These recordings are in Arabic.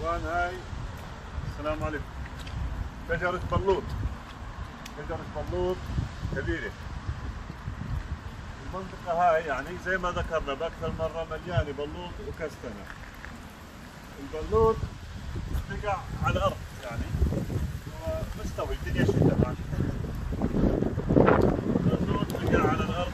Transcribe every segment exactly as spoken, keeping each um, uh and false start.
طبعا هاي السلام عليكم شجرة بلوط، شجرة بلوط كبيرة. المنطقة هاي يعني زي ما ذكرنا بأكثر مرة مليانة بلوط وكستنة. البلوط بقع على الأرض يعني هو مستوي، الدنيا شتاء ماشي. البلوط بقع على الأرض.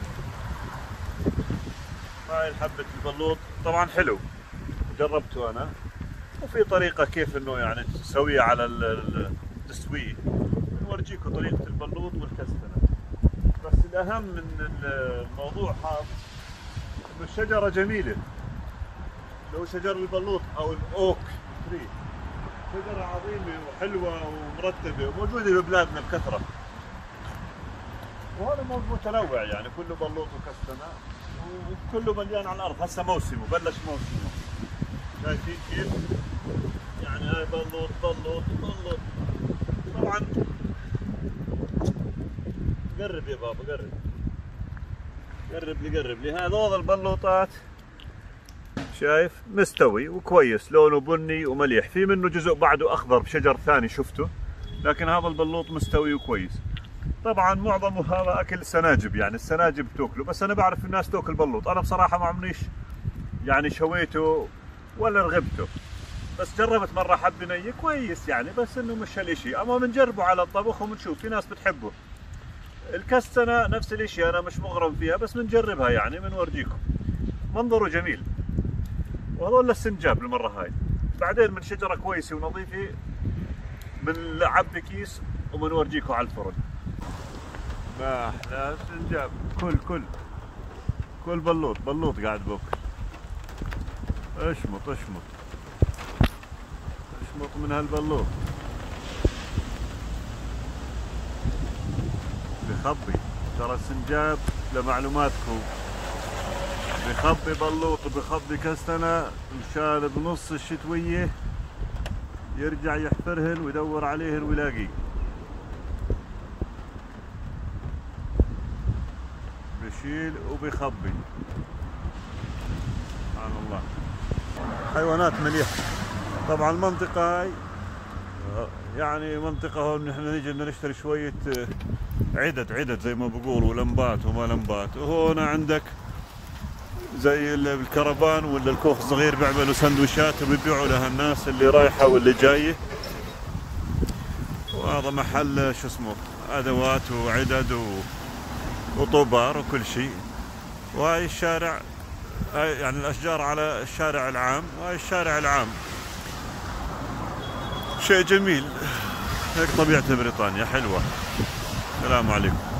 هاي حبة البلوط طبعا حلو، جربته أنا، وفي طريقة كيف إنه يعني تسويه على التسوية. بنورجيكم طريقة البلوط والكستنة. بس الأهم من الموضوع هذا إنه الشجرة جميلة، اللي هو شجر البلوط أو الأوك تري، شجرة عظيمة وحلوة ومرتبة وموجودة ببلادنا بكثرة. وهذا موضوع متنوع يعني كله بلوط وكستنة وكله مليان على الأرض. هسه موسمه، بلش موسمه. شايفين كيف؟ يعني هاي بلوط بلوط بلوط. طبعا قرب يا بابا قرب، قرب لي قرب لي. هذول البلوطات شايف مستوي وكويس، لونه بني ومليح. في منه جزء بعده اخضر بشجر ثاني شفته، لكن هذا البلوط مستوي وكويس. طبعا معظمه هذا اكل سناجب، يعني السناجب تاكله، بس انا بعرف الناس تاكل بلوط. انا بصراحه ما عمريش يعني شويته ولا رغبته، بس جربت مره حب ني كويس يعني، بس انه مش هالشيء. اما بنجربه على الطبخ وبنشوف، في ناس بتحبه. الكستنة نفس الاشي، انا مش مغرم فيها بس بنجربها يعني بنورجيكم. منظره جميل. وهذول السنجاب المرة هاي. بعدين من شجرة كويسة ونظيفة بنعبي كيس وبنورجيكم على الفرن. ما احلى السنجاب. كل كل كل بلوط بلوط قاعد بوكل. اشمط اشمط اشمط من هالبلوط. بخبي ترى السنجاب لمعلوماتكم، بخبي بلوط وبخبي كستنة مشان بنص الشتوية يرجع يحفرهن ويدور عليهن ويلاقيه. بشيل وبخبي. سبحان الله. حيوانات مليحة. طبعا المنطقة هاي يعني منطقة هون نحن نيجي بدنا نشتري شوية عدد عدد زي ما بقولوا، لمبات وما لمبات. وهون عندك زي الكرفان ولا الكوخ الصغير بيعملوا سندويشات وبيبيعوا لها الناس اللي رايحة واللي جاية. وهذا محل شو اسمه أدوات وعدد وطوبار وكل شيء. وهاي الشارع، هاي يعني الأشجار على الشارع العام، وهاي الشارع العام. شيء جميل، هيك طبيعة بريطانيا حلوة. السلام عليكم.